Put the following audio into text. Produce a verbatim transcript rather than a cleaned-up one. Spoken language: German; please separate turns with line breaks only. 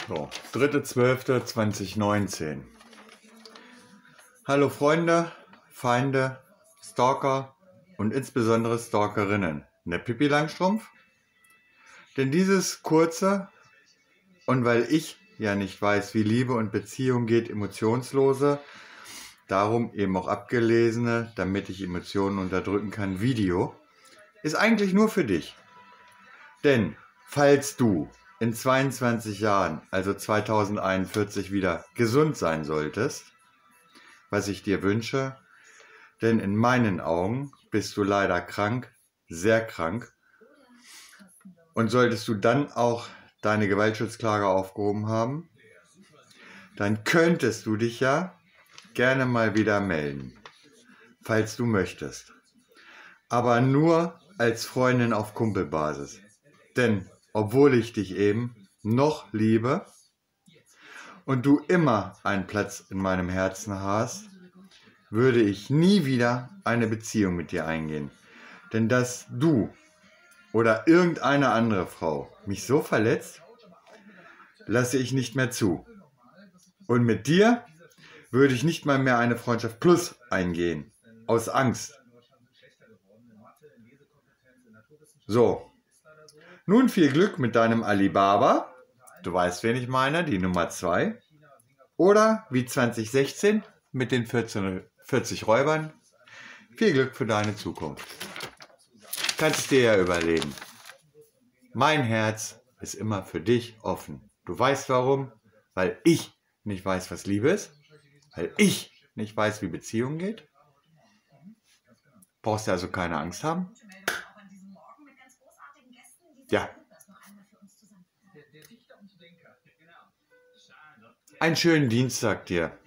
So, dritter zwölfter zweitausendneunzehn. Hallo Freunde, Feinde, Stalker und insbesondere Stalkerinnen. Ne Pippi Langstrumpf? Denn dieses kurze, und weil ich ja nicht weiß, wie Liebe und Beziehung geht, emotionslose, darum eben auch abgelesene, damit ich Emotionen unterdrücken kann, Video, ist eigentlich nur für dich. Denn falls du in zweiundzwanzig Jahren, also zweitausendeinundvierzig, wieder gesund sein solltest, was ich dir wünsche, denn in meinen Augen bist du leider krank, sehr krank, und solltest du dann auch deine Gewaltschutzklage aufgehoben haben, dann könntest du dich ja gerne mal wieder melden, falls du möchtest. Aber nur als Freundin auf Kumpelbasis. Denn obwohl ich dich eben noch liebe und du immer einen Platz in meinem Herzen hast, würde ich nie wieder eine Beziehung mit dir eingehen. Denn dass du oder irgendeine andere Frau mich so verletzt, lasse ich nicht mehr zu. Und mit dir würde ich nicht mal mehr eine Freundschaft plus eingehen, aus Angst. So, nun viel Glück mit deinem Alibaba, du weißt, wen ich meine, die Nummer zwei, oder wie zwanzig sechzehn mit den vierzehn, vierzig Räubern, viel Glück für deine Zukunft. Kannst es dir ja überlegen. Mein Herz ist immer für dich offen. Du weißt warum? Weil ich nicht weiß, was Liebe ist, weil ich nicht weiß, wie Beziehung geht. Brauchst du also keine Angst haben? Ja. Einen schönen Dienstag dir.